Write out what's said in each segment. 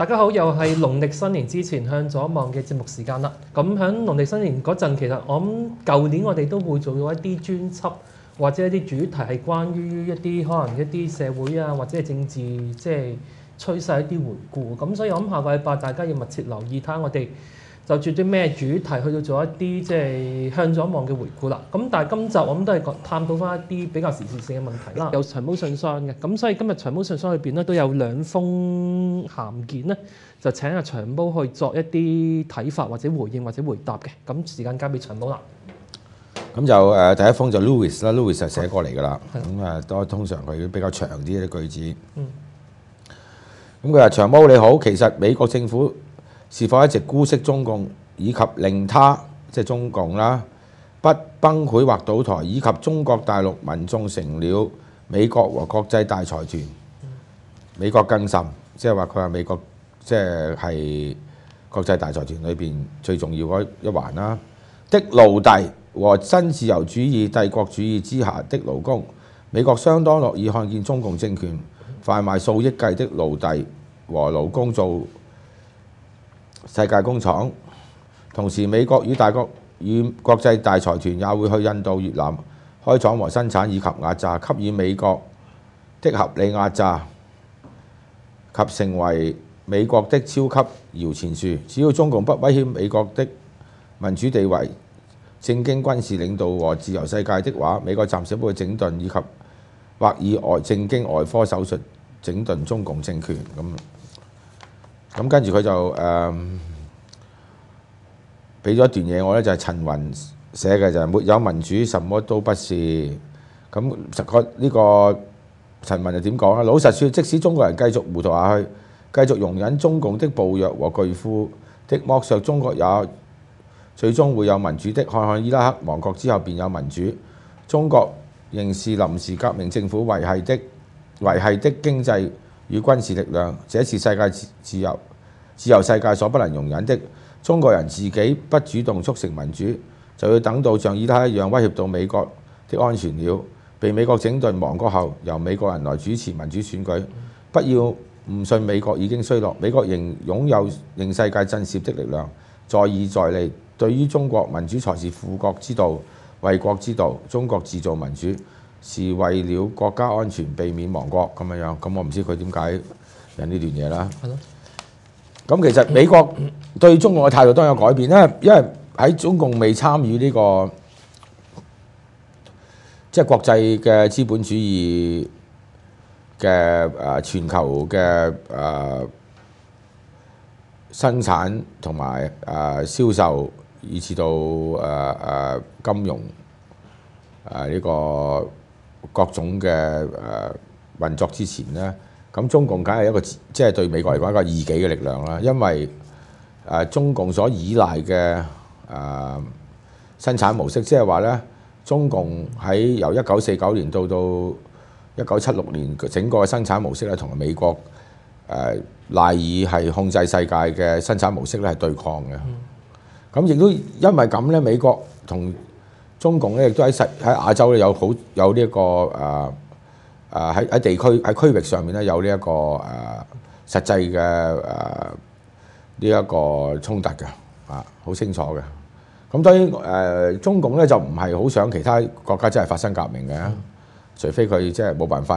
大家好，又係農曆新年之前向左望嘅節目時間啦。咁喺農曆新年嗰陣，其實我諗舊年我哋都會做咗一啲專輯或者一啲主題係關於一啲可能一啲社會啊或者係政治即係趨勢一啲回顧。咁所以我諗下個禮拜大家要密切留意睇下我哋就住啲咩主題去到做一啲即係向左望嘅回顧啦。咁但係今集我諗都係探討翻一啲比較時事性嘅問題啦。有長毛信箱嘅，咁所以今日長毛信箱裏邊咧都有2封函件咧，就請阿長毛去作一啲睇法或者回應或者回答嘅。咁時間交俾長毛啦。 咁就第一封就 Louis 啦 ，Louis 就寫過嚟㗎啦。咁都通常佢比較長啲啲句子。咁佢話長毛你好，其實美國政府是否一直姑息中共，以及令他即係中共啦不崩潰或倒台，以及中國大陸民眾成了美國和國際大財團，美國更甚，即係話佢話美國即係國際大財團裏邊最重要嗰一環啦的奴隸和新自由主義帝國主義之下的勞工，美國相當樂意看見中共政權販賣數億計的奴隸和勞工做世界工廠，同時美國與國際大財團也會去印度、越南開廠和生產以及壓榨，給予美國的合理壓榨及成為美國的超級搖錢樹。只要中共不威脅美國的民主地位、政經軍事領導和自由世界的話，美國暫時不會整頓以及或以政經外科手術整頓中共政權。咁跟住佢就俾咗一段嘢我咧，就係陳雲寫嘅，就係沒有民主，什麼都不是。咁呢個陳雲就點講咧？老實說，即使中國人繼續糊塗下去，繼續容忍中共的暴虐和巨富的剝削，中國也最終會有民主的。看看伊拉克亡國之後便有民主，中國仍是臨時革命政府維繫的經濟與軍事力量，這是世界自由世界所不能容忍的。中國人自己不主動促成民主，就要等到像伊拉克一樣威脅到美國的安全了。被美國整頓亡國後，由美國人來主持民主選舉。不要誤信美國已經衰落，美國仍擁有令世界震懾的力量，在義在利。對於中國，民主才是富國之道、為國之道。中國自造民主是為了國家安全，避免亡國咁樣。咁我唔知佢點解引呢段嘢啦。咁其實美國對中共嘅態度都有改變咧，因為喺中共未參與呢個即係國際嘅資本主義嘅全球嘅生產同埋銷售，以至到金融呢個各種嘅運作之前咧。咁中共梗係一個即係對美國嚟講一個異己嘅力量啦，因為中共所依賴嘅生產模式，即係話咧，中共喺由1949年到1976年整個嘅生產模式咧，同美國賴以係控制世界嘅生產模式咧係對抗嘅。咁亦都因為咁咧，美國同中共咧亦都喺亞洲咧有呢一個喺地區喺區域上面咧有呢一個實際嘅呢一個衝突嘅好清楚嘅。咁當然中共咧就唔係好想其他國家真係發生革命嘅，除非佢即係冇辦法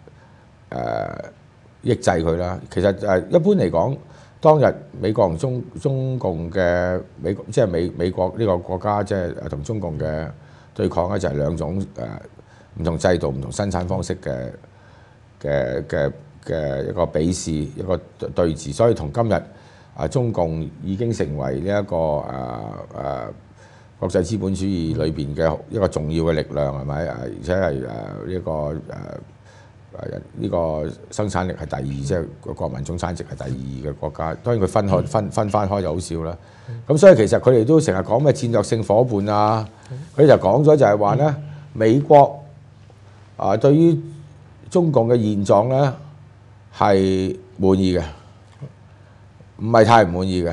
抑制佢啦。其實一般嚟講，當日美國同中共嘅即係美國呢個國家即係同中共嘅對抗咧，就係兩種唔同制度、唔同生產方式嘅一個比試、一個對峙，所以同今日中共已經成為呢一個國際資本主義裏邊嘅一個重要嘅力量，係咪？而且係呢個生產力係第二，即係國民總產值係第二嘅國家。當然佢分翻開就好少啦。咁所以其實佢哋都成日講咩戰略性伙伴啊，佢哋就講咗就係話咧，美國對於中共嘅現狀咧係滿意嘅，唔係太唔滿意嘅。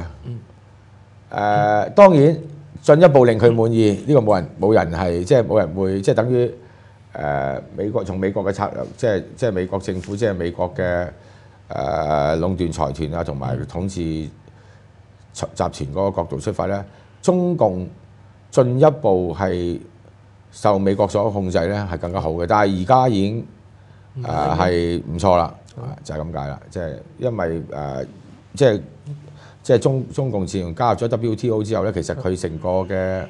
當然進一步令佢滿意，呢個冇人係即係冇人會即係等於美國嘅策略，即係美國政府即係美國嘅壟斷財團啊，同埋統治集團嗰個角度出發咧，中共進一步係受美國所控制咧，係更加好嘅。但係而家已經係唔錯啦，就係咁解啦。即係因為即係中共自從加入咗 WTO 之後咧，其實佢成個嘅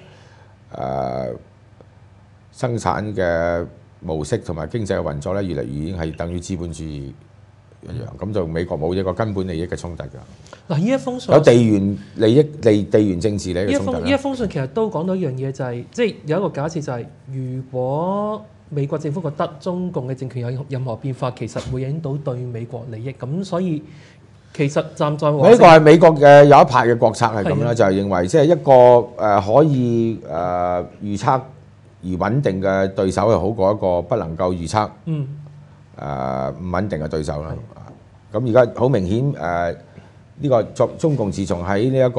生產嘅模式同埋經濟嘅運作咧，越嚟越已經係等於資本主義一樣。咁就美國冇一個根本利益嘅衝突㗎。 嗱，呢一封信有地緣利益、地緣政治利益嘅衝突啦。 呢一封信其實都講到一樣嘢，就係即係有一個假設就係，如果美國政府覺得中共嘅政權有任何變化，其實會影響到對美國利益。咁所以其實站在呢個係美國嘅有一派嘅國策係咁啦，就係認為即係一個可以預測而穩定嘅對手係好過一個不能夠預測唔穩定嘅對手啦。咁而家好明顯呢個中共自從喺呢一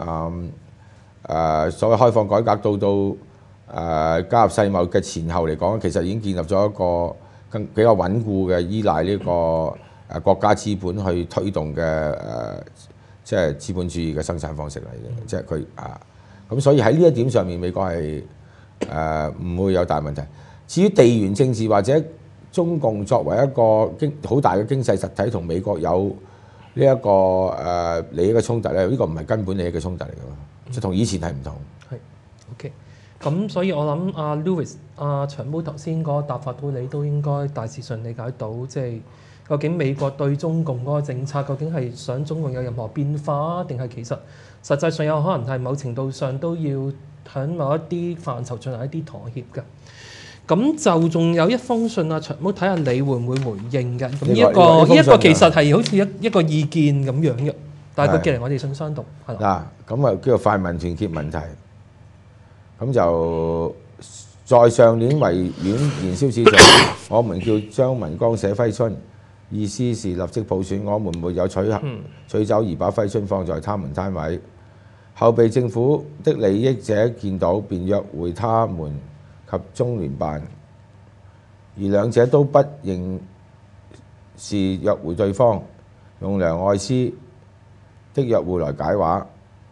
個所謂開放改革到加入世貿嘅前後嚟講，其實已經建立咗一個比較穩固嘅依賴呢個國家資本去推動嘅即係資本主義嘅生產方式嚟嘅，即係佢咁所以喺呢一點上面，美國係唔會有大問題。至於地緣政治或者中共作為一個好大嘅經濟實體，同美國有呢一個利益嘅衝突咧，呢個唔係根本利益嘅衝突嚟㗎，即係同以前係唔同。 係 OK，咁所以我諗阿 Louis 長毛頭先嗰個答法到你都應該大致上理解到，即係究竟美國對中共嗰個政策究竟係想中共有任何變化，定係其實實際上有可能係某程度上都要喺某一啲範疇進行一啲妥協㗎。咁就仲有一封信啊，長毛睇下你會唔會回應嘅？咁呢一個其實係好似一個意見咁樣嘅，但係佢寄嚟我哋信箱度係啦。 嗱，咁叫做泛民團結問題，咁就在上年維園燃燒市場，我們叫張文光寫揮春，意思是立即普選，我們沒有取走而把揮春放在他們攤位，後被政府的利益者見到，便約會他們及中聯辦，而兩者都不認是約會對方，用梁愛詩的約會來解話。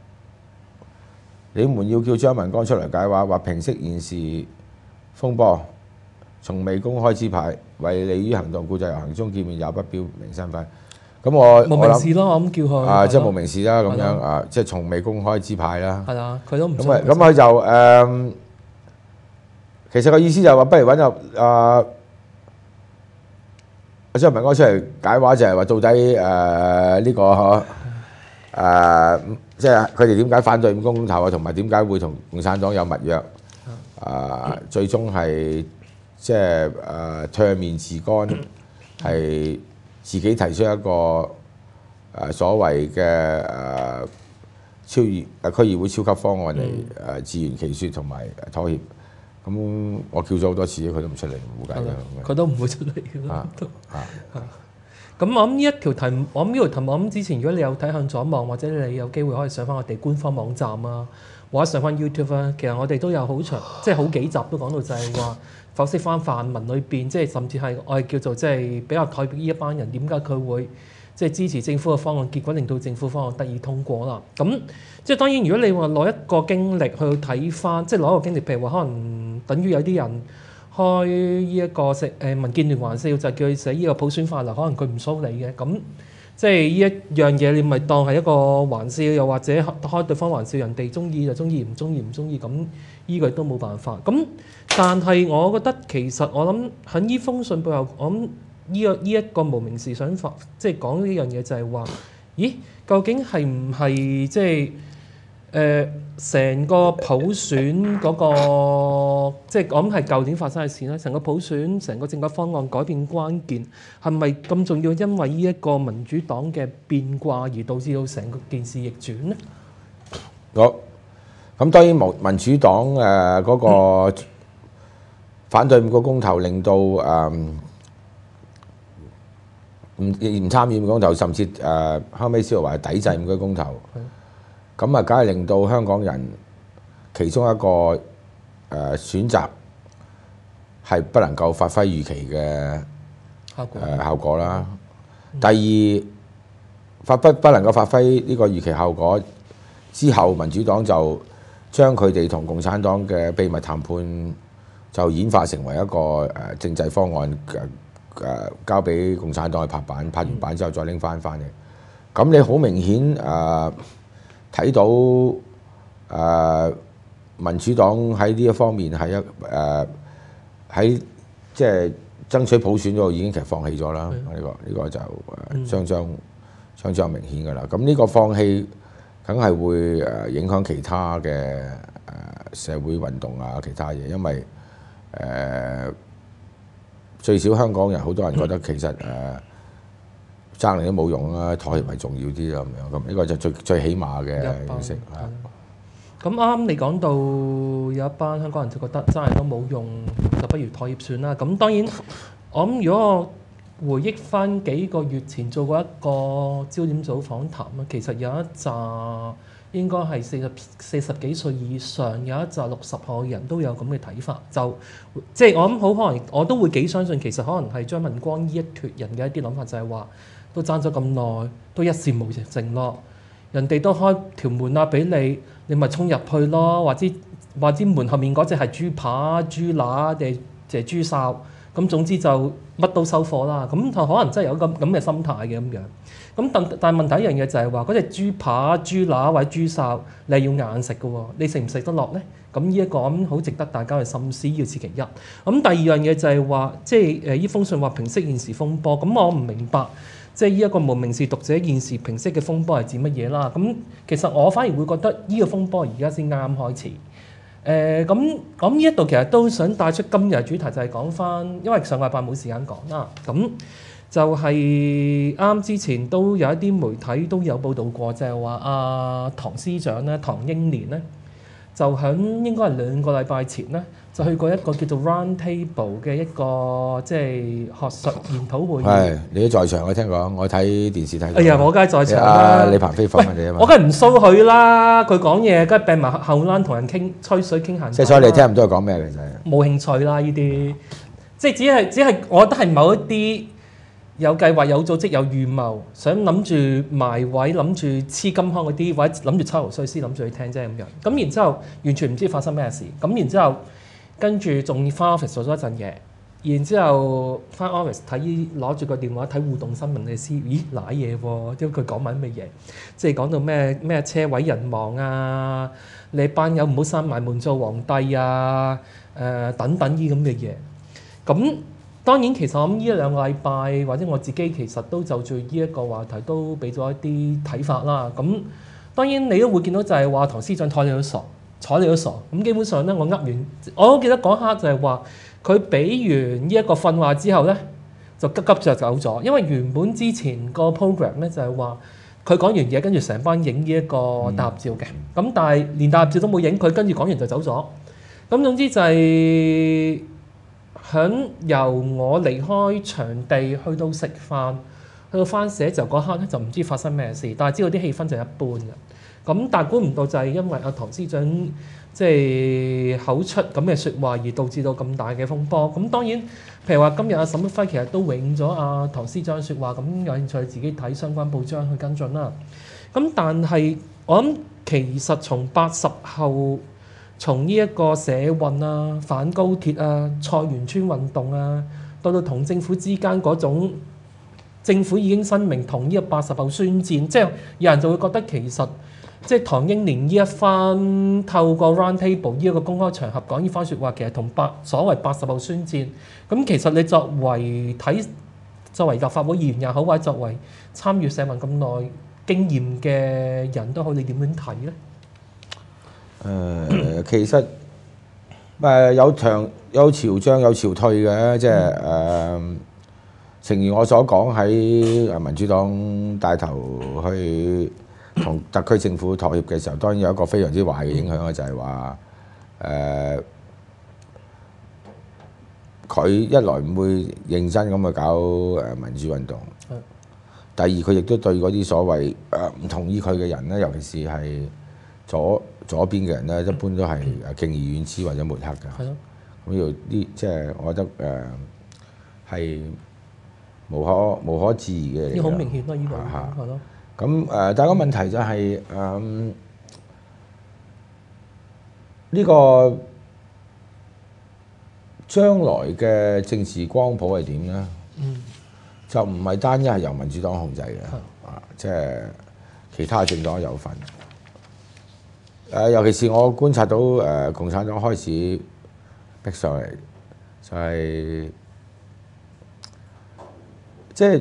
你們要叫張文光出來解話，或平息現時風波，從未公開支牌，為利於行動，故在遊行中見面也不標明身份。咁我無名氏咯，我咁叫佢即係無名氏啦，咁樣即係從未公開支牌啦。 係啦，佢都唔咁佢就其實個意思就係話，不如揾個張文光出嚟解話，就係話到底呢個即係佢哋點解反對公投啊，同埋點解會同共產黨有密約？最終係即係唾面自乾，係自己提出一個所謂嘅區議會超級方案嚟自圓其說同埋妥協。咁我叫咗好多次，佢都唔出嚟，冇解嘅。 佢都唔會出嚟嘅啦。咁我諗呢一條題目，我諗之前如果你有睇向左望，或者你有機會可以上翻我哋官方網站啊，或者上翻 YouTube 啊，其實我哋都有好長，即係好幾集都講到就係話剖析翻泛民裏邊，即係甚至係我哋叫做即係比較代表呢一班人點解佢會即係支持政府嘅方案，結果令到政府方案得以通過啦。咁即係當然，如果你話攞一個經歷去睇翻，即係攞一個經歷，譬如話可能等於有啲人開呢一個民建聯還是要就叫佢寫呢個普選法例，可能佢唔騷你嘅。咁即係呢一樣嘢，你咪當係一個玩笑，又或者開對方玩笑，人哋中意就中意，唔中意唔中意，咁呢個都冇辦法。咁但係我覺得其實我諗喺呢封信背後，我諗呢一個無名氏想法，即係講呢樣嘢就係話，咦，究竟係唔係即係成個普選嗰個，即係我諗係舊年發生嘅事啦。成個普選，成個政改方案改變關鍵係咪咁重要？因為呢一個民主黨嘅變卦而導致到成個件事逆轉呢？ 好，咁當然民主黨嗰個反對個公投，令到唔參與公投，甚至後尾先話抵制個公投。咁啊，梗係令到香港人其中一個選擇係不能夠發揮預期嘅效果啦。 第二不能夠發揮呢個預期效果之後，民主黨就將佢哋同共產黨嘅秘密談判就演化成為一個政制方案，交俾共產黨去拍板，拍完板之後再拎翻嚟。咁你好明顯睇到民主黨喺呢一方面係喺即係爭取普選嗰度已經其實放棄咗啦。呢個就相當明顯㗎啦。咁呢個放棄梗係會影響其他嘅社會運動啊，其他嘢，因為最少香港人好多人覺得其實爭嚟都冇用啦，妥協係重要啲啦咁樣。咁呢個就最起碼嘅認識啦。 咁啱你講到有一班香港人就覺得爭嚟都冇用，就不如妥協算啦。咁當然我諗如果我回憶翻幾個月前做過一個焦點組訪談啊，其實有一紮應該係四十幾歲以上，有一紮60後嘅人都有咁嘅睇法，就即係我諗好可能我都會幾相信，其實可能係張文光呢一脱人嘅一啲諗法，就係話都爭咗咁耐，都一事無成咯。人哋都開條門啊俾你，你咪衝入去咯，或者門後面嗰隻係豬扒、豬乸定係豬哨，咁總之就乜都收貨啦。咁就可能真係有咁嘅心態嘅咁樣。咁但係問題一樣嘢就係話嗰隻豬扒、豬乸或者豬哨，你係要硬食嘅喎，你食唔食得落咧？咁呢一個咁好值得大家去深思，要是其一。咁第二樣嘢就係話，即係呢封信話平息現時風波，咁我唔明白。即係呢一個無名氏讀者現時平息嘅風波係指乜嘢啦？咁其實我反而會覺得呢個風波而家先啱開始。咁呢一度其實都想帶出今日嘅主題，就係講翻，因為上個禮拜冇時間講啦。咁就係啱之前都有一啲媒體都有報導過，就係話阿唐司長咧，唐英年咧，就響應該係2個禮拜前咧，就去過一個叫做 Round Table 嘅一個即係學術研討會議。係， 你都在場，我聽講，我睇電視睇。 哎呀，我梗係在場啦。 李鵬飛訪問你啊嘛。 我梗係唔騷佢啦，佢講嘢梗係病埋後欄同人傾吹水傾閒。 即係所以你聽唔到佢講咩其實。 冇興趣啦呢啲，即係只係我覺得係某一啲有計劃、有組織、有預謀，想諗住埋位、諗住黐金腔嗰啲，或者諗住秋後衰師諗住去聽啫咁樣。咁然之後完全唔知發生咩事。咁然之後跟住仲翻 office 做咗一陣嘢，然之後翻 office 睇攞住個電話睇互動新聞，你知咦瀨嘢喎？因為佢講埋咩嘢，即係講到咩車毀人亡啊，你班友唔好閂埋門做皇帝啊，等等呢咁嘅嘢。咁當然其實我諗呢1-2個禮拜或者我自己其實都就住呢一個話題都俾咗一啲睇法啦。咁當然你都會見到就係話唐司長睬你都傻。咁基本上咧，我都記得嗰刻就係話佢俾完呢一個訓話之後咧，就急就走咗。因為原本之前個 program 咧就係話佢講完嘢，跟住成班影呢一個大合照嘅。咁但係連大合照都冇影，佢跟住講完就走咗。咁總之就係由我離開場地去到食飯，去到翻寫就嗰刻咧就唔知發生咩事，但係知道啲氣氛就一般嘅。咁但係估唔到就係因為阿唐司長即係口出咁嘅説話而導致到咁大嘅風波。咁當然，譬如話今日阿沈旭暉其實都應咗阿唐司長嘅説話，咁有興趣自己睇相關報章去跟進啦。咁但係我諗其實從80後，從呢一個社運啊、反高鐵啊、菜園村運動啊，到同政府之間嗰種政府已經申明同呢個80後宣戰，即係有人就會覺得其實。即係唐英年呢一番透過 Round Table 呢一個公開場合講呢番説話，其實同所謂80後宣戰。咁其實你作為立法會議員也好，或者作為參與社運咁耐經驗嘅人都好，你點樣睇咧？ 其實有潮漲有潮退嘅，即係誠如我所講，喺民主黨帶頭去同特區政府妥協嘅時候，當然有一個非常之壞嘅影響嘅，就係話佢一來唔會認真咁去搞民主運動，第二佢亦都對嗰啲所謂唔同意佢嘅人咧，尤其是係左邊嘅人咧，一般都係敬而遠之或者抹黑㗎。咁要呢，即係我覺得係無可置疑嘅嚟㗎。 呢好明顯啦，呢嚇個係咯。 咁但係個問題就係呢個將來嘅政治光譜係點咧？就唔係單一係由民主黨控制嘅，即係其他政黨有份。尤其是我觀察到共產黨開始逼上嚟，就係即係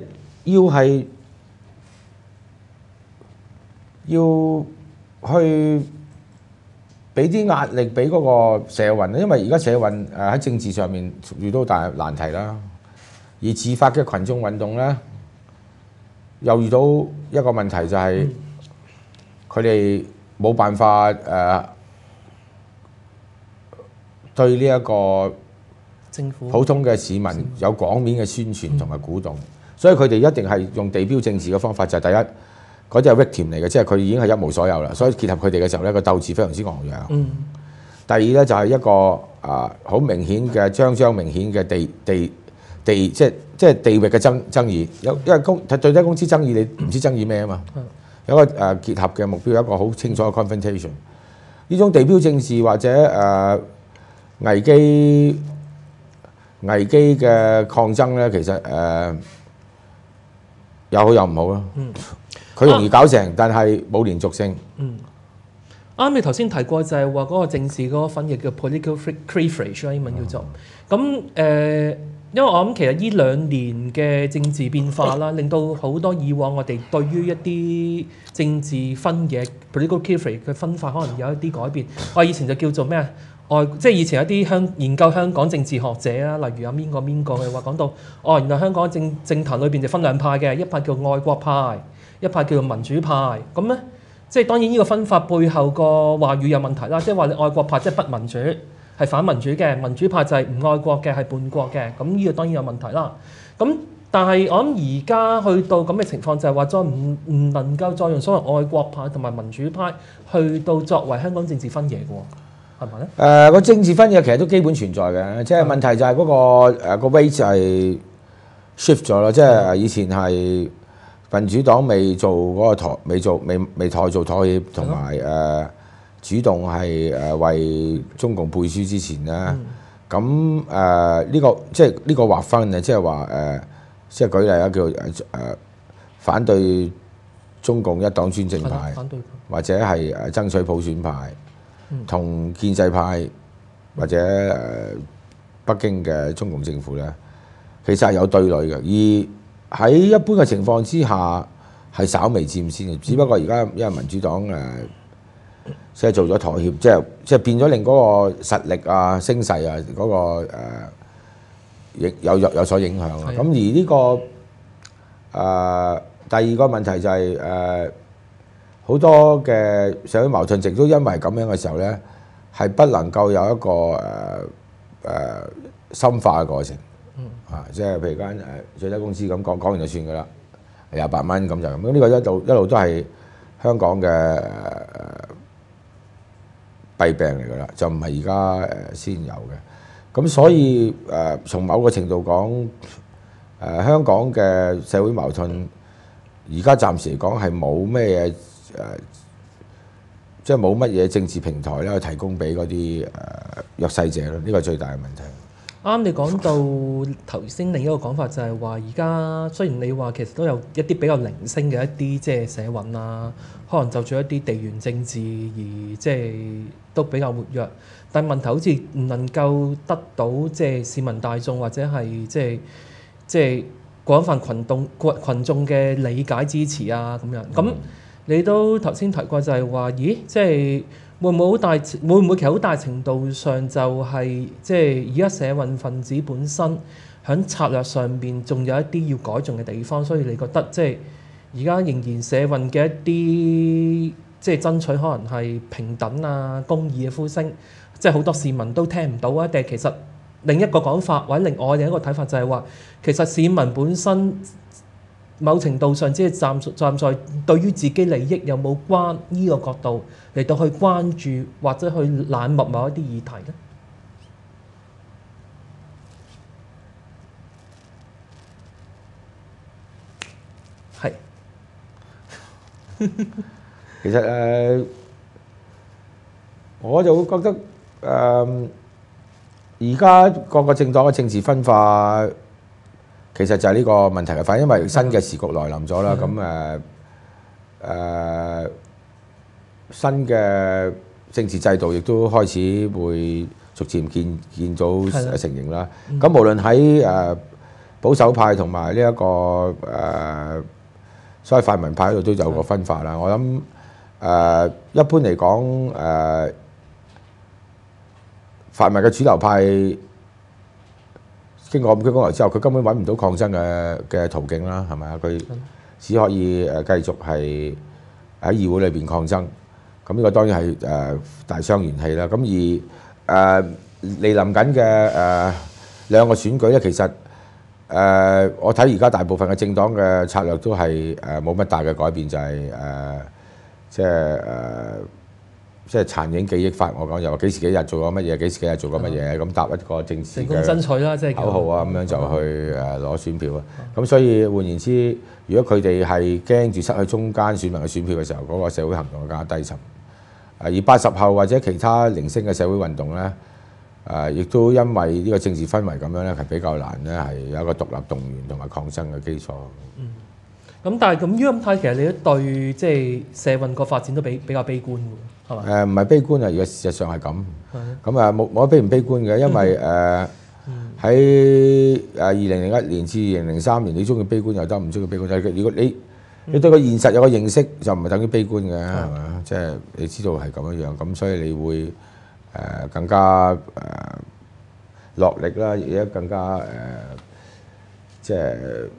要去俾啲壓力俾嗰個社運，因為而家社運喺政治上面遇到大難題啦。而自發嘅群眾運動咧，又遇到一個問題就係佢哋冇辦法對呢一個政府普通嘅市民有廣面嘅宣傳同埋鼓動，所以佢哋一定係用地標政治嘅方法，就係第一嗰啲係 victim 嚟嘅，即係佢已經係一無所有啦，所以結合佢哋嘅時候咧，個鬥志非常之昂揚。第二咧就係一個好明顯嘅張明顯嘅即係地域嘅爭議，因為最低工資爭議你唔知爭議咩啊嘛，有一個結合嘅目標，有一個好清楚嘅 confrontation。呢種地標政治或者危機嘅抗爭咧，其實有好有唔好咯。佢容易搞成，但係冇連續性。 啱你頭先提過就係話嗰個政治嗰個分野叫 political cleavage 啦，英文叫做。咁因為我諗其實呢2年嘅政治變化啦，令到好多以往我哋對於一啲政治分野 political cleavage 嘅分法，可能有一啲改變。我以前就叫做咩啊？即係以前有啲研究香港政治學者啦，例如有邊個嘅話講到，原來香港政壇裏邊就分2派嘅，一派叫愛國派，一派叫做民主派。咁咧，即係當然呢個分法背後個話語有問題啦，即係話你愛國派即係不民主。係反民主嘅，民主派就係唔愛國嘅，係叛國嘅。咁呢個當然有問題啦。咁但係我諗而家去到咁嘅情況就係話，再唔能夠再用所謂愛國派同埋民主派去到作為香港政治分野嘅喎，係咪咧？ 個政治分野其實都基本存在嘅，即係問題就係嗰個 weight 就係 shift 咗咯，即係以前係民主黨未做嗰個未做妥協，同埋主動係為中共背書之前咧，咁呢個即係呢個劃分啊，即係話即係舉例啦，叫反對中共一黨專政派，或者係爭取普選派，同建制派或者北京嘅中共政府咧，其實係有對壘嘅。而喺一般嘅情況之下，係稍微佔先嘅，只不過而家因為民主黨即係做咗妥協，即係變咗令嗰個實力啊、聲勢啊嗰個有所影響啊。咁而呢個第二個問題就係好多嘅社會矛盾，亦都因為咁樣嘅時候咧，係不能夠有一個深化嘅過程。即係譬如間最低工資咁講完就算㗎啦，28蚊咁就咁。呢個一路都係香港嘅弊病嚟㗎啦，就唔係而家先有嘅。咁所以從某個程度講，香港嘅社會矛盾而家暫時嚟講係冇咩嘢即係冇乜嘢政治平台咧去提供俾嗰啲弱勢者咯。呢個係最大嘅問題。 啱你講到頭先另一個講法就係話，而家雖然你話其實都有一啲比較零星嘅一啲即係社運啊，可能就做一啲地緣政治而即係都比較活躍，但問題好似唔能夠得到即係市民大眾或者係即係廣泛群眾嘅理解支持啊咁樣。咁你都頭先提過就係話，咦即係。會唔會其實好大程度上就係即係而家社運分子本身喺策略上邊仲有一啲要改進嘅地方，所以你覺得即係而家仍然社運嘅一啲即係爭取可能係平等啊、公義嘅呼聲，即係好多市民都聽唔到啊？定係其實另一個講法或者另外一個睇法就係話，其實市民本身某程度上即係站在對於自己利益有冇關呢個角度嚟到去關注或者去冷漠某一啲議題咧？ 其實我就會覺得而家各個政黨嘅政治分化，其實就係呢個問題嘅反映，因為新嘅時局來臨咗啦。咁新嘅政治制度亦都開始會逐漸見到成形啦。咁無論喺保守派同埋呢一個所謂泛民派嗰度都有個分化啦。我諗一般嚟講泛民嘅主流派經過咁多年之後，佢根本揾唔到抗爭嘅途徑啦，係咪啊？佢只可以繼續係喺議會裏邊抗爭。咁呢個當然係大傷元氣啦。咁而嚟臨緊嘅兩個選舉咧，其實我睇而家大部分嘅政黨嘅策略都係冇乜大嘅改變，就係即係殘影記憶法。我講就話幾時幾日做過乜嘢，幾時幾日做過乜嘢，咁答一個政治嘅成功爭取啦，即係口號啊，咁樣就去攞選票啊。咁所以換言之，如果佢哋係驚住失去中間選民嘅選票嘅時候，嗰個社會行動更加低沉。而80後或者其他零星嘅社會運動咧，亦都因為呢個政治氛圍咁樣咧，係比較難咧，係有一個獨立動員同埋抗爭嘅基礎。 咁但係咁樣睇，其實你都對即係社運個發展都比較悲觀喎，係嘛？ 唔係悲觀啊，而家事實上係咁。咁冇得悲唔悲觀嘅，因為喺2001年至2003年，你中意悲觀又得，唔中意悲觀就係如果你對個現實有個認識，就唔係等於悲觀嘅，係嘛？即係你知道係咁樣，咁所以你會更加落力啦，而家更加即係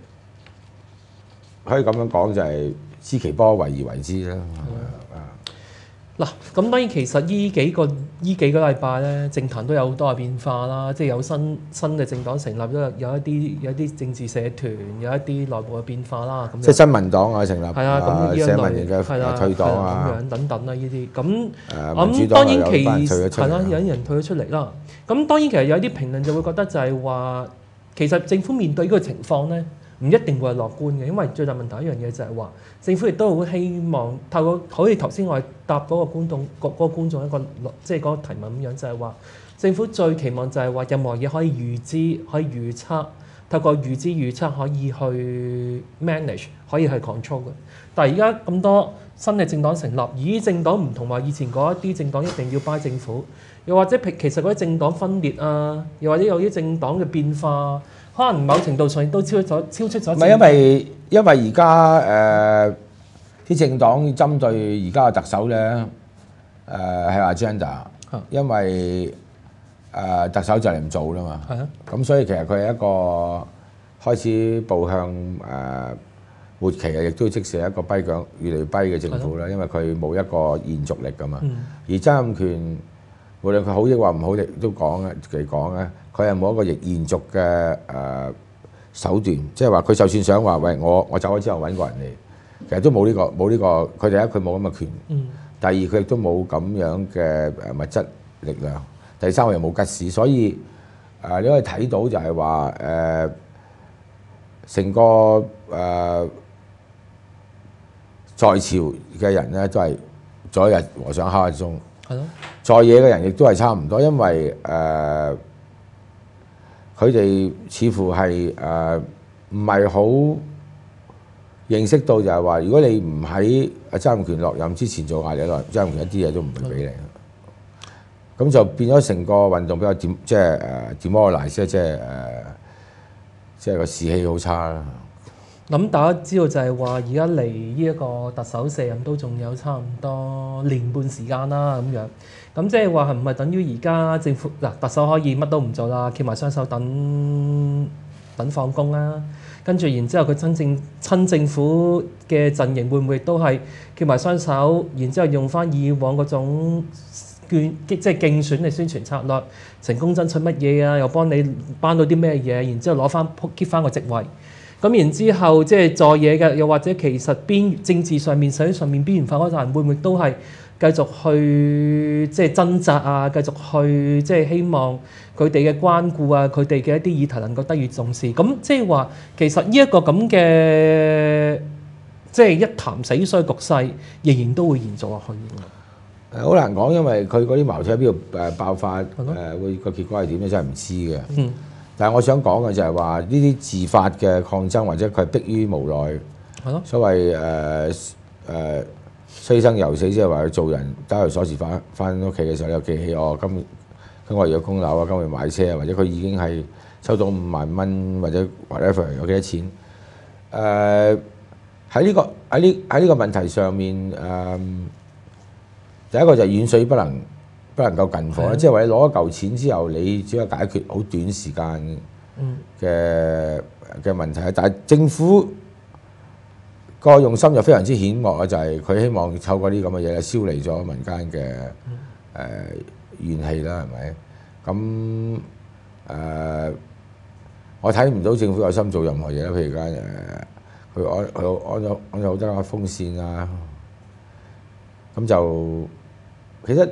可以咁樣講，就係知其波為而為之啦。 嗱，咁當然其實呢幾個禮拜咧，政壇都有好多嘅變化啦，即係有新嘅政黨成立，有一啲政治社團，有一啲內部嘅變化啦。咁即係新民黨啊成立， 係啊，咁社民連嘅退黨啊， 咁樣等等啦，呢啲咁民主黨當然係啦， 有啲人退咗出嚟啦。咁當然其實有啲評論就會覺得就係話，其實政府面對呢個情況咧，唔一定會係樂觀嘅，因為最大問題一樣嘢就係話，政府亦都好希望透過好似頭先我係答嗰個觀眾一個即係嗰個提問咁樣，就係話政府最期望就係話任何嘢可以預知、可以預測，透過預知預測可以去 manage、可以去 control 嘅。但係而家咁多新嘅政黨成立，而政黨唔同話以前嗰一啲政黨一定要 buy 政府，又或者其實嗰啲政黨分裂啊，又或者有啲政黨嘅變化。可能某程度上都超出咗。 唔係因為而家啲政黨針對而家嘅特首咧係 agenda，因為特首就嚟唔做啦嘛。係啊。咁所以其實佢係一個開始步向末期啊，亦都即係一個跛腳越嚟越跛嘅政府啦。因為佢冇一個延續力噶嘛。而曾蔭權無論佢好抑或唔好，亦都講咧。佢係冇一個延續嘅手段，即係話佢就算想話喂我走咗之後揾個人嚟，其實都冇呢個。佢第一佢冇咁嘅權，第二佢亦都冇咁樣嘅物質力量，第三佢又冇吉士，所以你可以睇到就係話成個在朝嘅人咧都係左一日和尚敲一鐘，在野嘅人亦都係差唔多，因為佢哋似乎係唔係好認識到就係話，如果你唔喺曾蔭權落任之前做壓力落，曾蔭權一啲嘢都唔會俾你。咁就變咗成個運動比較即係demoralize，即係個士氣好差啦。 咁大家知道就係話，而家離呢一個特首卸任都仲有差唔多年半時間啦，咁樣。咁即係話係唔係等於而家政府特首可以乜都唔做啦，翹埋雙手等放工啦？跟住然之後佢親政府嘅陣營會唔會都係翹埋雙手，然之後用翻以往嗰種即係競選嘅宣傳策略，成功爭取乜嘢啊？又幫你頒到啲咩嘢？然之後攞翻 keep 翻個職位。咁然之後即係在野嘅，又或者其實政治上面、社會上面邊緣化嗰啲人，會唔會都係繼續去即係掙扎啊？繼續去即係希望佢哋嘅關顧啊，佢哋嘅一啲議題能夠得以重視。咁即係話其實呢一個咁嘅即係一潭死水嘅局勢，仍然都會延續落去。 好難講，因為佢嗰啲矛盾喺邊度爆發， 係咯會個結果係點咧，真係唔知嘅。 嗯， 但係我想講嘅就係話呢啲自發嘅抗爭，或者佢係迫於無奈， 係咯， 所謂犧牲游死，即係話佢做人交條鎖匙翻屋企嘅時候，你又記起今我要供樓啊，今日買車啊，或者佢已經係收到5萬蚊或者 whatever 有幾多錢？喺呢個問題上面，第一個就係遠水不能夠近火啦，即係話你攞一嚿錢之後，你只係解決好短時間嘅問題。但係政府個用心就非常之險惡啊，就係佢希望透過啲咁嘅嘢消離咗民間嘅怨氣啦，係咪？咁我睇唔到政府有心做任何嘢啦。譬如間佢安咗好多間風扇啊，咁就其實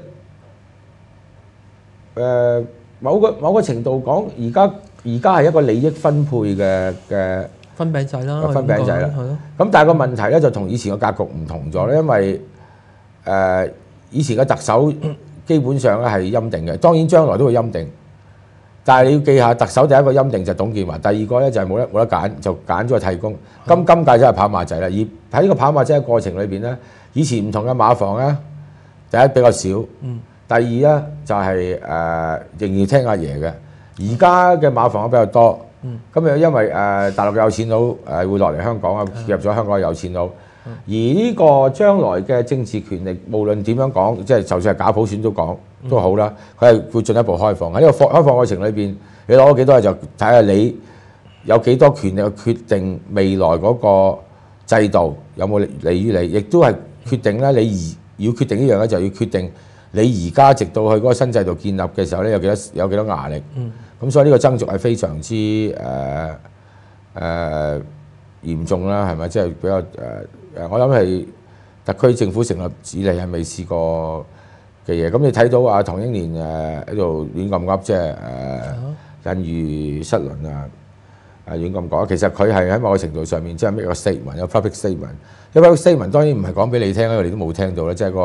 某個程度講，而家係一個利益分配嘅分餅仔啦， 分餅仔啦。 係咯。 咁但係個問題咧就同以前嘅格局唔同咗咧，因為以前嘅特首基本上咧係欽定嘅，當然將來都會欽定。但係你要記下，特首第一個欽定就係董建華，第二個咧就係冇得揀，就揀咗個替工。今屆真係跑馬仔啦。而喺呢個跑馬仔嘅過程裏邊咧，以前唔同嘅馬房咧，第一比較少，第二咧就係仍然聽阿爺嘅。而家嘅馬房比較多，咁又因為大陸嘅有錢佬會落嚟香港啊，入咗香港嘅有錢佬。而呢個將來嘅政治權力，無論點樣講，即係就算係假普選都好啦，佢係會進一步開放。喺呢個開放過程裏邊，你攞咗幾多就睇下你有幾多權力去決定未來嗰個制度有冇利於你，亦都係決定咧。你要決定呢樣咧，就要決定你而家直到去嗰個新制度建立嘅時候咧，有幾多壓力。咁所以呢個爭逐係非常之嚴重啦，係咪？即係比較我諗係特區政府成立以嚟係未試過嘅嘢。咁你睇到啊，唐英年喺度亂咁噏，即係引喻失倫啊，亂咁講。其實佢係喺某個程度上面，即係咩個 statement，有 public statement。因為 public statement 當然唔係講俾你聽，因為你都冇聽到啦，即係個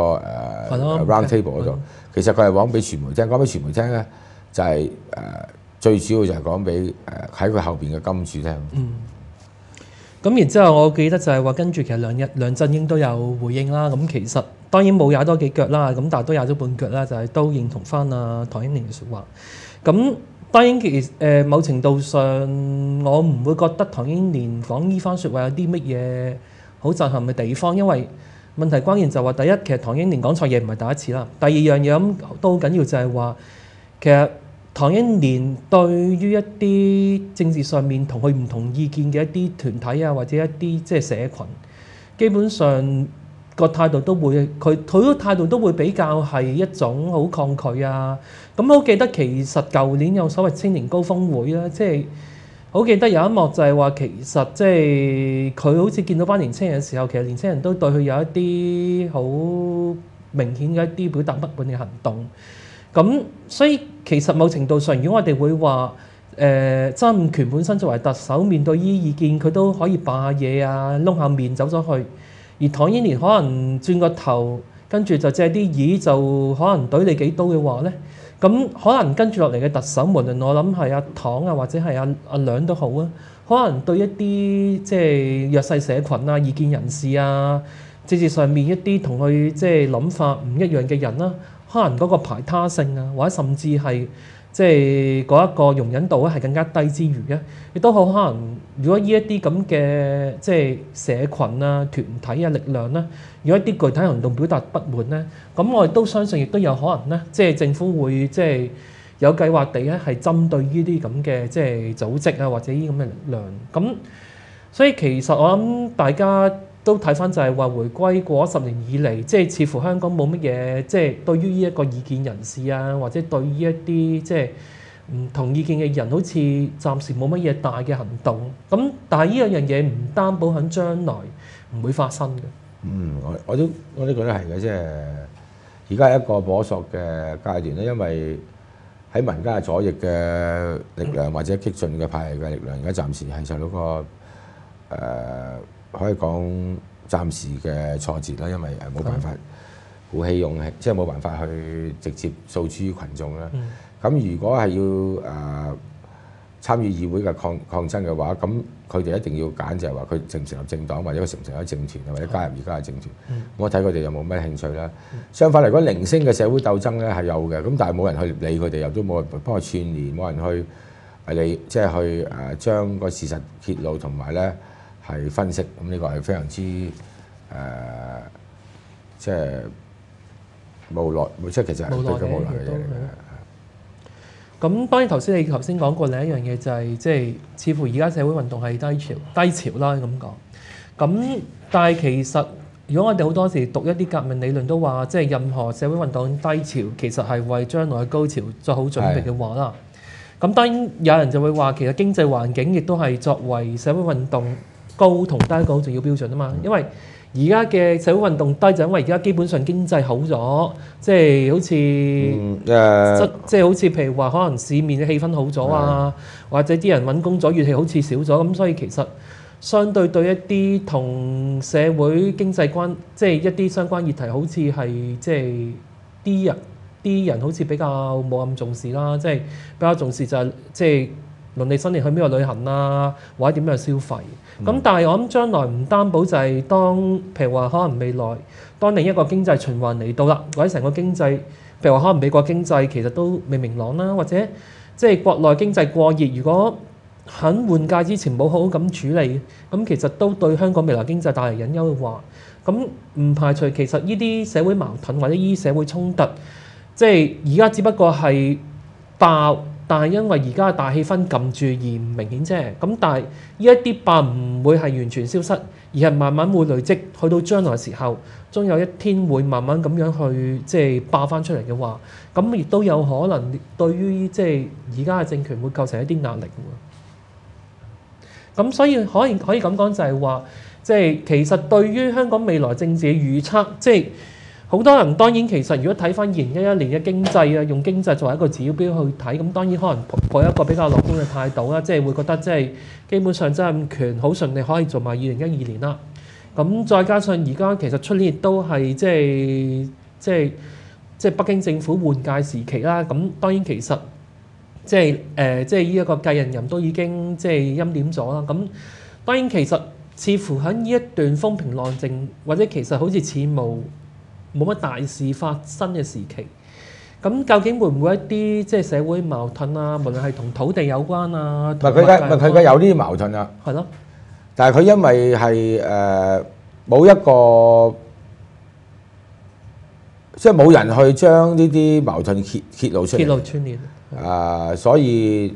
round table 嗰度。其實佢係講俾傳媒聽，講俾傳媒聽咧，就係最主要就係講俾喺佢後邊嘅金主聽。 咁然之後，我記得就係話跟住其實梁振英都有回應啦。咁其實當然冇踩多幾腳啦，咁但係都踩咗半腳啦，就係都認同翻啊唐英年嘅説話。咁當然其實某程度上，我唔會覺得唐英年講呢番説話有啲乜嘢好震撼嘅地方，因為問題關鍵就係話第一，其實唐英年講錯嘢唔係第一次啦。第二樣嘢咁都好緊要就係話，其實唐英年對於一啲政治上面同佢唔同意見嘅一啲團體啊，或者一啲即係社群，基本上個態度都會，佢個態度都會比較係一種好抗拒啊。咁我記得其實舊年有所謂青年高峰會啦，即係好記得有一幕就係話其實即係佢好似見到班年青人嘅時候，其實年青人都對佢有一啲好明顯嘅一啲表達不滿嘅行動。咁所以其實某程度上，如果我哋會話曾蔭權本身作為特首，面對呢啲意見，佢都可以扮下嘢啊，窿下面走咗去。而唐英年可能轉個頭，跟住就借啲意就可能懟你幾刀嘅話咧，咁可能跟住落嚟嘅特首，無論我諗係阿唐啊，或者係阿梁都好啊，可能對一啲即係弱勢社群啊、異見人士啊，政治上面一啲同佢即係諗法唔一樣嘅人啦。可能嗰個排他性啊，或者甚至係即係嗰一個容忍度咧係更加低之餘咧，亦都好可能，如果呢一啲咁嘅即係社群啊、團體啊、力量咧，如果一啲具體行動表達不滿咧，咁我哋都相信亦都有可能咧，即係政府會即係有計劃地咧係針對呢啲咁嘅即係組織啊，或者呢啲咁嘅力量。咁所以其實我諗大家都睇翻就係話，回歸過咗10年以嚟，即係似乎香港冇乜嘢，即係對於呢一個異見人士啊，或者對於一啲即係唔同意見嘅人，好似暫時冇乜嘢大嘅行動。咁但係呢樣嘢唔擔保喺將來唔會發生嘅。 我都覺得係嘅，即係而家係一個摸索嘅階段咧，因為喺民間嘅左翼嘅力量或者激進嘅派系嘅力量，而家暫時係受到個可以講暫時嘅挫折啦，因為冇辦法鼓起勇氣，即係冇辦法去直接訴諸於群眾啦。咁如果係要參與議會嘅抗爭嘅話，咁佢哋一定要揀就係話佢成唔成立政黨，或者佢成唔成立政團，或者加入而家嘅政團。我睇佢哋又冇咩興趣啦。相反嚟講，零星嘅社會鬥爭咧係有嘅，咁但係冇人去理佢哋，又都冇人幫佢串聯，冇人去即係去將個事實揭露同埋咧係分析。咁呢個係非常之即係無奈，即係其實係對佢無奈嘅嘢嚟嘅。 咁當然頭先講過另一樣嘢就係即係似乎而家社會運動係低潮啦咁講。咁但係其實如果我哋好多時讀一啲革命理論都話，即係任何社會運動低潮其實係為將來嘅高潮做好準備嘅話啦。咁當然有人就會話，其實經濟環境亦都係作為社會運動高同低一個好重要標準啊嘛。因為而家嘅社會運動低就因為而家基本上經濟好咗，即係好似即係好似譬如話可能市面嘅氣氛好咗啊，或者啲人揾工咗，怨氣好似少咗，咁所以其實相對一啲同社會經濟即係一啲相關議題，好似係即係啲人好似比較冇咁重視啦，即係比較重視就係即係農曆新年去邊度旅行啊，或者點樣消費。咁但係我諗將來唔擔保就係譬如話可能未來當另一個經濟循環嚟到啦，或者成個經濟，譬如話可能美國經濟其實都未明朗啦，或者即係國內經濟過熱，如果喺換屆之前冇好好咁處理，咁其實都對香港未來經濟帶嚟隱憂嘅話，咁唔排除其實呢啲社會矛盾或者呢啲社會衝突，即係而家只不過係爆。但係因為而家嘅大氣氛撳住而唔明顯啫，咁但係呢一啲爆唔會係完全消失，而係慢慢會累積，去到將來嘅時候，終有一天會慢慢咁樣去即係爆翻出嚟嘅話，咁亦都有可能對於即係而家嘅政權會構成一啲壓力喎。咁所以可以咁講就係話，即係其實對於香港未來政治嘅預測，即係。好多人當然其實如果睇翻2011年嘅經濟啊，用經濟作為一個指標去睇，咁當然可能抱一個比較樂觀嘅態度啦，即係會覺得即係基本上真係權好順利可以做埋2012年啦。咁再加上而家其實出年亦都係即係北京政府換屆時期啦。咁當然其實即係呢一個繼任人都已經即係欽點咗啦。咁當然其實似乎喺呢一段風平浪靜，或者其實好似冇乜大事發生嘅時期，咁究竟會唔會一啲即係社會矛盾啊？無論係同土地有關啊， 佢而家有呢啲矛盾啊， 係咯。 但係佢因為係冇一個即係冇人去將呢啲矛盾揭露出嚟， 揭露串聯所以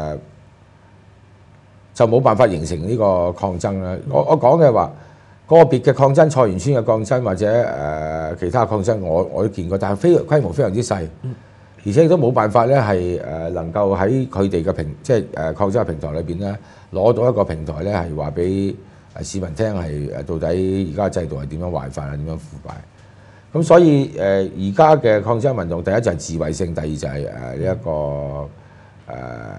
就冇辦法形成呢個抗爭啦。我講嘅話。個別嘅抗爭，菜園村嘅抗爭或者其他抗爭，我都見過，但係規模非常之細，而且亦都冇辦法咧係能夠喺佢哋嘅即係抗爭嘅平台裏邊咧攞到一個平台咧係話俾市民聽係到底而家制度係點樣壞法啊，點樣腐敗。咁所以而家嘅抗爭運動，第一就係自衛性，第二就係呢一個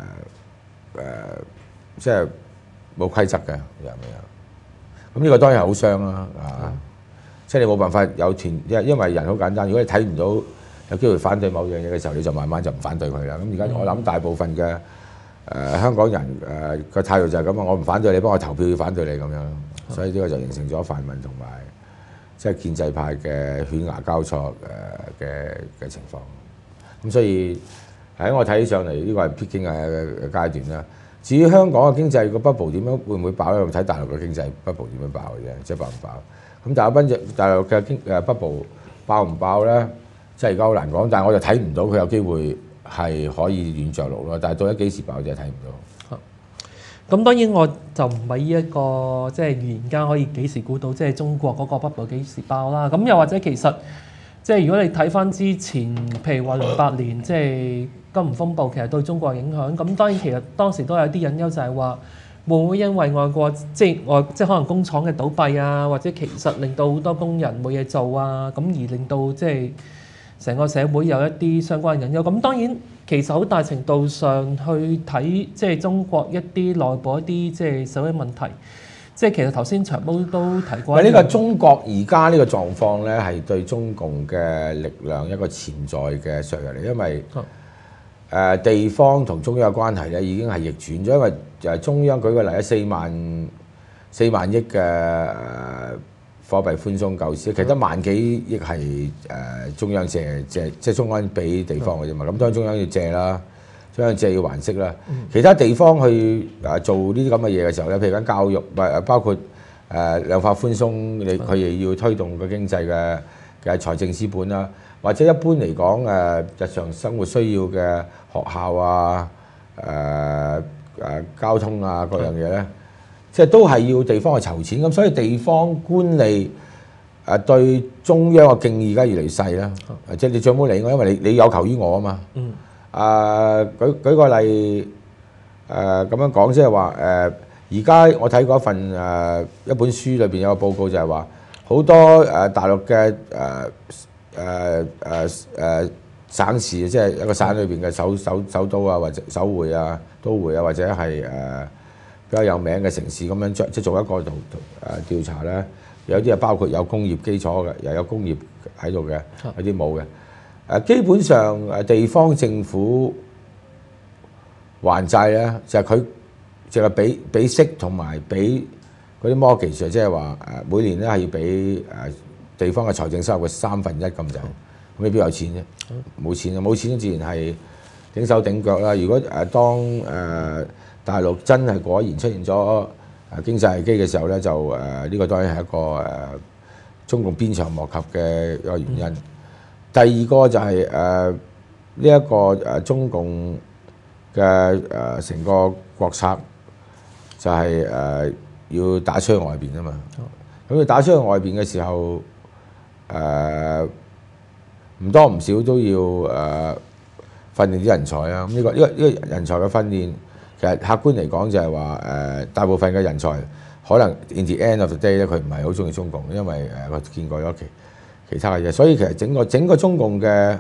即係冇規則嘅有冇有？咁呢個當然係好傷啦，即係你冇辦法有團，因為人好簡單。如果你睇唔到有機會反對某樣嘢嘅時候，你就慢慢就唔反對佢啦。咁而家我諗大部分嘅香港人個態度就係咁啊，我唔反對你，幫我投票要反對你咁樣。所以呢個就形成咗泛民同埋即係建制派嘅犬牙交錯嘅情況。咁所以喺我睇起上嚟，呢個係必經嘅階段啦。至於香港嘅經濟個 bubble 點樣會唔會爆咧？睇大陸嘅經濟 bubble 點樣爆嘅啫，即係爆唔爆？咁大陸嘅bubble 爆唔爆咧？即係而家好難講，但係我就睇唔到佢有機會係可以軟着陸咯。但係到底幾時爆就睇唔到。 咁當然我就唔係呢一個即係預言家可以幾時估到即係中國嗰個 bubble 幾時爆啦。咁又或者其實即係如果你睇翻之前，譬如話08年即係金融風暴，其實對中國影響。咁當然其實當時都有啲隱憂，就係話會唔會因為外國即係可能工廠嘅倒閉啊，或者其實令到好多工人冇嘢做啊，咁而令到即係成個社會有一啲相關隱憂。咁當然其實好大程度上去睇即係中國一啲內部一啲即係社會問題， 即係其實頭先長毛都提過喂，呢個中國而家呢個狀況咧，係對中共嘅力量一個潛在嘅削弱嚟，因為地方同中央嘅關係咧已經係逆轉咗，因為中央舉個例，4萬億嘅貨幣寬鬆救市，其實得萬幾億係中央借，即係中央俾地方嘅啫嘛。咁當然中央要借啦，中央借要還息啦。其他地方去做呢啲咁嘅嘢嘅時候咧，譬如講教育，包括量化寬鬆，佢哋要推動個經濟嘅財政資本啦，或者一般嚟講日常生活需要嘅學校啊、交通啊各樣嘢咧，即係都係要地方去籌錢。咁所以地方官吏對中央嘅敬意而家越嚟越細啦。即係你最冇理我，因為你有求於我啊嘛。舉個例咁樣講，即係話而家我睇過一本書裏邊有個報告就係話，好多大陸嘅省市，即係一個省裏邊嘅首都啊，或者首會啊、都會啊，或者係比較有名嘅城市咁樣即係做一個調查咧。有啲係包括有工業基礎嘅，又有工業喺度嘅，有啲冇嘅。基本上地方政府還債咧，就係佢淨係俾息同埋俾嗰啲 mortgage，即係話每年咧係要俾地方嘅財政收入嘅1/3咁滯。咁你邊有錢啫？冇錢啊！冇錢自然係頂手頂腳啦。如果當大陸真係果然出現咗經濟危機嘅時候咧，就呢個當然係一個中共鞭長莫及嘅一個原因。第二個就係呢一個中共嘅成個國策就係要打出去外邊啊嘛。咁要打出去外邊嘅時候，唔多唔少都要訓練啲人才啊。咁呢個人才嘅訓練，其實客觀嚟講就係話大部分嘅人才可能 in the end of the day 咧，佢唔係好中意中共，因為我見過咗其他嘅嘢，所以其實整個中共嘅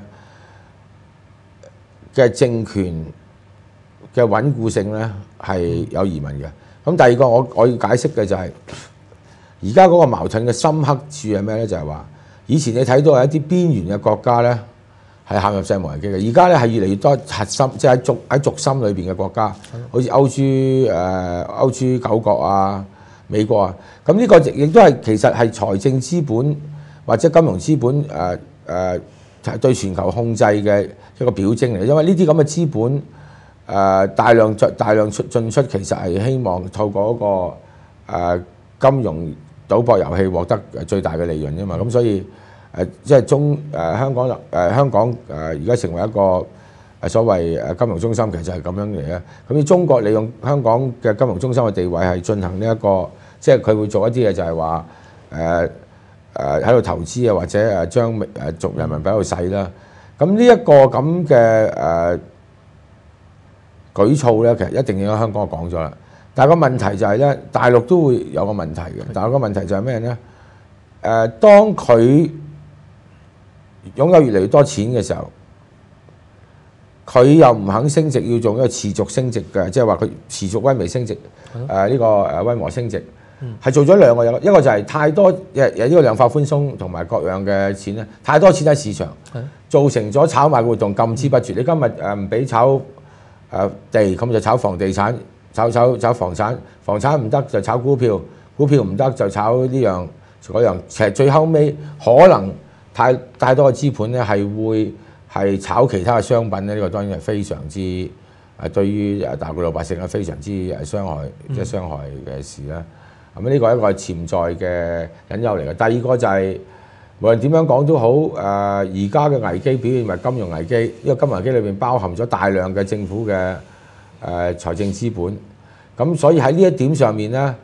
政權嘅穩固性咧係有疑問嘅。咁第二個我要解釋嘅就係而家嗰個矛盾嘅深刻處係咩咧？就係話以前你睇到係一啲邊緣嘅國家咧係陷入世貿危機嘅，而家咧係越嚟越多核心，即係喺軸心裏邊嘅國家，好似歐豬9國啊、美國啊，咁呢個亦都係其實係財政資本或者金融資本對全球控制嘅一個表徵嚟，因為呢啲咁嘅資本大量進出，其實係希望透過一個金融賭博遊戲獲得最大嘅利潤啫嘛。咁所以即係香港而家成為一個所謂金融中心，其實係咁樣嚟嘅。咁中國利用香港嘅金融中心嘅地位係進行呢一個，即係佢會做一啲嘢，就係話喺度投資啊，或者將逐人民幣喺度使啦。咁呢一個咁嘅舉措咧，其實一定要喺香港講咗啦。但係個問題就係咧，大陸都會有個問題嘅。但係個問題就係咩咧？當佢擁有越嚟越多錢嘅時候，佢又唔肯升值，要做一個持續升值嘅，即係話佢持續溫微升值，呢個溫和升值。係做咗兩個嘢，一個就係太多呢個量化寬鬆同埋各樣嘅錢咧，太多錢喺市場，造成咗炒賣活動禁之不絕。你今日唔俾炒地，咁就炒房地產，炒房產，房產唔得就炒股票，股票唔得就炒呢樣嗰樣。其實最後尾可能太多嘅資本咧係會炒其他嘅商品咧，呢個當然係非常之對於大陸老百姓係非常之傷害嘅事啦。咁呢個係一個潛在嘅隱憂嚟嘅。第二個就係無論點樣講都好，而家嘅危機表現為金融危機，因為金融危機裏邊包含咗大量嘅政府嘅財政資本。咁所以喺呢一點上面咧，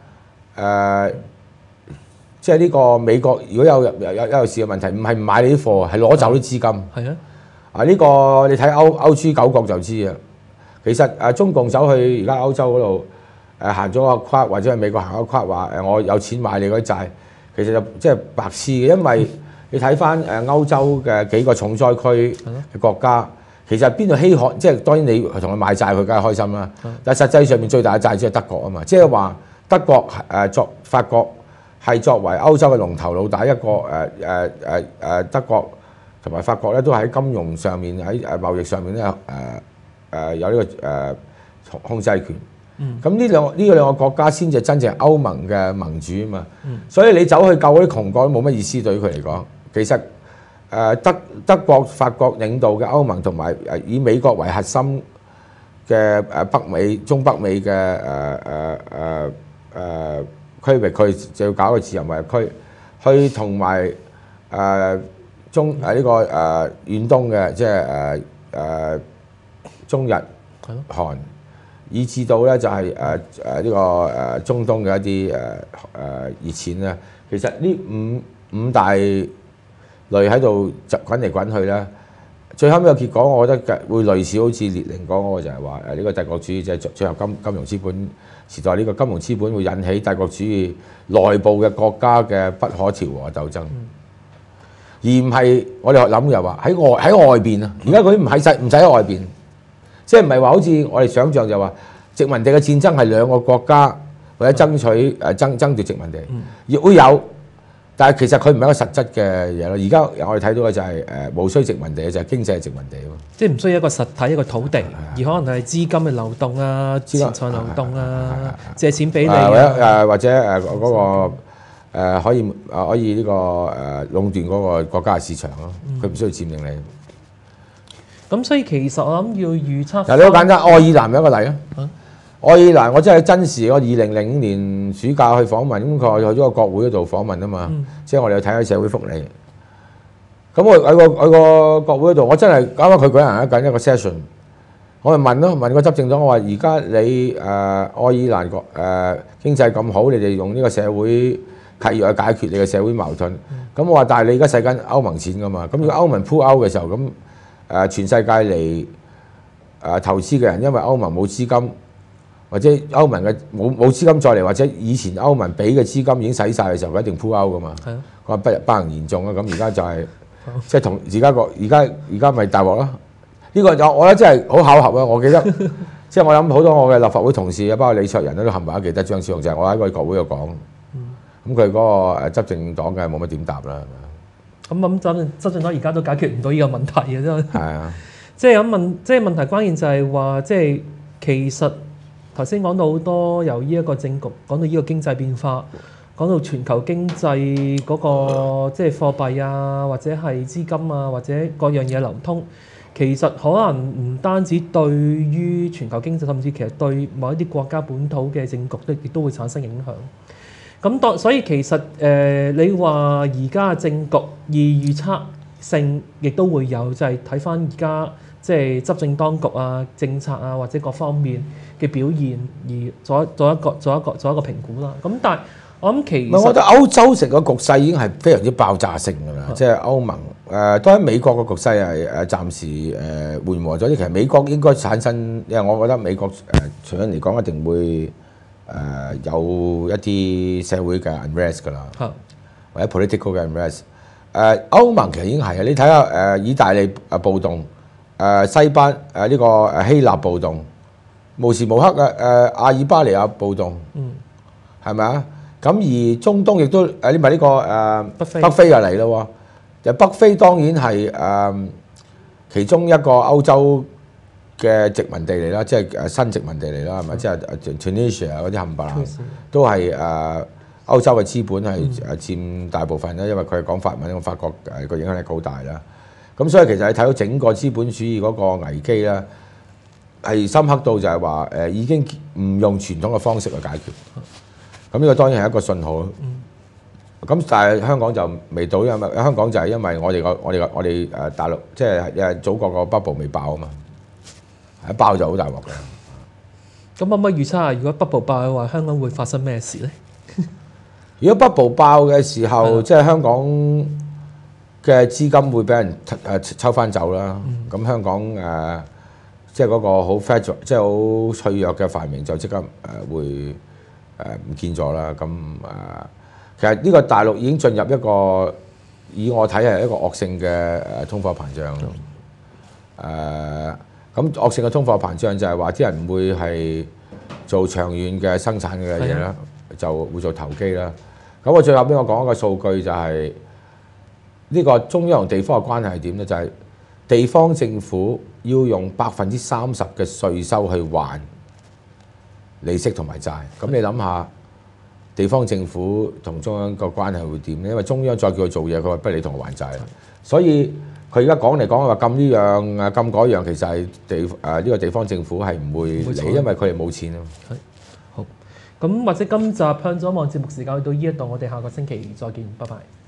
即係呢個美國如果有事嘅問題，唔係唔買你啲貨，係攞走啲資金。係啊，呢個你睇歐豬9國就知啊。其實中共走去而家歐洲嗰度。行咗個框，或者係美國行個框，話我有錢買你嗰啲債，其實就即係白痴嘅，因為你睇翻歐洲嘅幾個重災區嘅國家，其實邊度稀罕？即係當然你同佢買債，佢梗係開心啦。但係實際上面最大嘅債主係德國啊嘛，即係話德國法國係作為歐洲嘅龍頭老大一個德國同埋法國咧都喺金融上面喺貿易上面咧有呢個控制權。咁呢兩個國家先至真正係歐盟嘅盟主啊嘛。所以你走去救嗰啲窮國都冇乜意思對於佢嚟講。其實德國、法國領導嘅歐盟同埋以美國為核心嘅中北美嘅區域，佢就要搞個自由貿易區，去同埋呢個遠東嘅即係中日韓，以至到咧就係呢個中東嘅一啲熱錢咧。其實呢五大類喺度滾嚟滾去咧，最後尾嘅結果，我覺得會類似好似列寧講嗰個就係話呢個帝國主義即係最後金融資本時代，呢個金融資本會引起帝國主義內部嘅國家嘅不可調和鬥爭，而唔係我哋諗又話喺外邊啊！而家佢唔使喺外邊，即係唔係話好似我哋想象就話殖民地嘅戰爭係兩個國家或者爭取爭奪殖民地，亦會有。但係其實佢唔係一個實質嘅嘢咯。而家我哋睇到嘅就係無需殖民地，就係經濟殖民地咯。 即係唔需要一個實體一個土地，而可能係資金嘅流動啊、錢財流動啊、借錢俾你或者嗰個可以呢個壟斷嗰個國家嘅市場咯。佢唔需要佔領你。 咁所以其實我諗要預測。 嗱，你好簡單，愛爾蘭有一個例啊。愛爾蘭我真係真實，我2005年暑假去訪問，咁佢去咗個國會嗰度訪問啊嘛，即係我哋去睇下社會福利。咁我喺個國會嗰度，我真係啱啱佢舉行一個 session， 我咪問個執政黨，我話而家你愛爾蘭經濟咁好，你哋用呢個社會契約去解決你嘅社會矛盾。咁我話但係你而家使緊歐盟錢㗎嘛，咁如果歐盟 pull out 嘅時候，咁全世界嚟投資嘅人，因為歐盟冇資金。或者歐盟嘅冇資金再嚟，或者以前歐盟俾嘅資金已經使晒嘅時候，佢一定 pull out 噶嘛。係啊，佢話不能言中啊。咁而家就係即係同而家咪大鑊咯。呢個我覺得真係好巧合啊！我記得即係我諗好多我嘅立法會同事啊，包括李卓人都冚唪唥記得張超雄，就係我喺個國會度講。咁佢嗰個執政黨嘅冇乜點答啦。 咁執政黨而家都解決唔到呢個問題嘅真係。係啊， 即係問題關鍵就係話，即係其實。頭先講到好多由呢一個政局講到呢個經濟變化，講到全球經濟嗰個即係貨幣啊，或者係資金啊，或者各樣嘢流通，其實可能唔單止對於全球經濟，甚至其實對某一啲國家本土嘅政局亦都會產生影響。咁所以其實你話而家嘅政局而預測性亦都會有，就係睇翻而家即係執政當局啊、政策啊或者各方面嘅表現而做一個評估啦。咁但係我諗其實我覺得歐洲成個局勢已經係非常之爆炸性㗎啦，即係歐盟當然美國個局勢係暫時緩和咗啲。其實美國應該產生，因為我覺得美國長遠嚟講一定會有一啲社會嘅 unrest 㗎啦，或者 political 嘅 unrest。歐盟其實已經係啊，你睇下意大利暴動，西班呢個希臘暴動。無時無刻嘅阿爾巴尼亞暴動，係咪啊？咁而中東亦都呢咪呢個北非又嚟咯喎。就北非當然係其中一個歐洲嘅殖民地嚟啦，即係新殖民地嚟啦，係咪？即係 Tunisia 嗰啲冚唪唥都係歐洲嘅資本係佔大部分啦，因為佢係講法文，因為法國個影響力好大啦。咁所以其實你睇到整個資本主義嗰個危機啦。係深刻到就係話已經唔用傳統嘅方式去解決，咁呢個當然係一個信號。咁但係香港就未到，因為香港就係因為我哋大陸即係祖國個 bubble 未爆啊嘛，一爆就好大鑊嘅。 咁可唔可以預測下，如果 bubble 爆嘅話，香港會發生咩事咧？ 如果 bubble 爆嘅時候，即係香港嘅資金會俾人抽翻走啦。咁香港即係嗰個好 fragile，即係好脆弱嘅繁榮就即刻會唔見咗啦。咁其實呢個大陸已經進入一個以我睇係一個惡性嘅通貨膨脹。咁惡性嘅通貨膨脹就係話啲人唔會係做長遠嘅生產嘅嘢啦， 就會做投機啦。咁我最後邊我講一個數據就係、呢個中央同地方嘅關係係點咧？就係、地方政府要用30%嘅稅收去還利息同埋債。咁你諗下，地方政府同中央個關係會點咧？因為中央再叫佢做嘢，佢話不如你同我還債。所以佢而家講嚟講去話禁呢樣啊禁嗰樣，其實係呢個地方政府係唔會理，因為佢哋冇錢啊。 好，咁或者今集向左望節目時間去到呢一度，我哋下個星期再見，拜拜。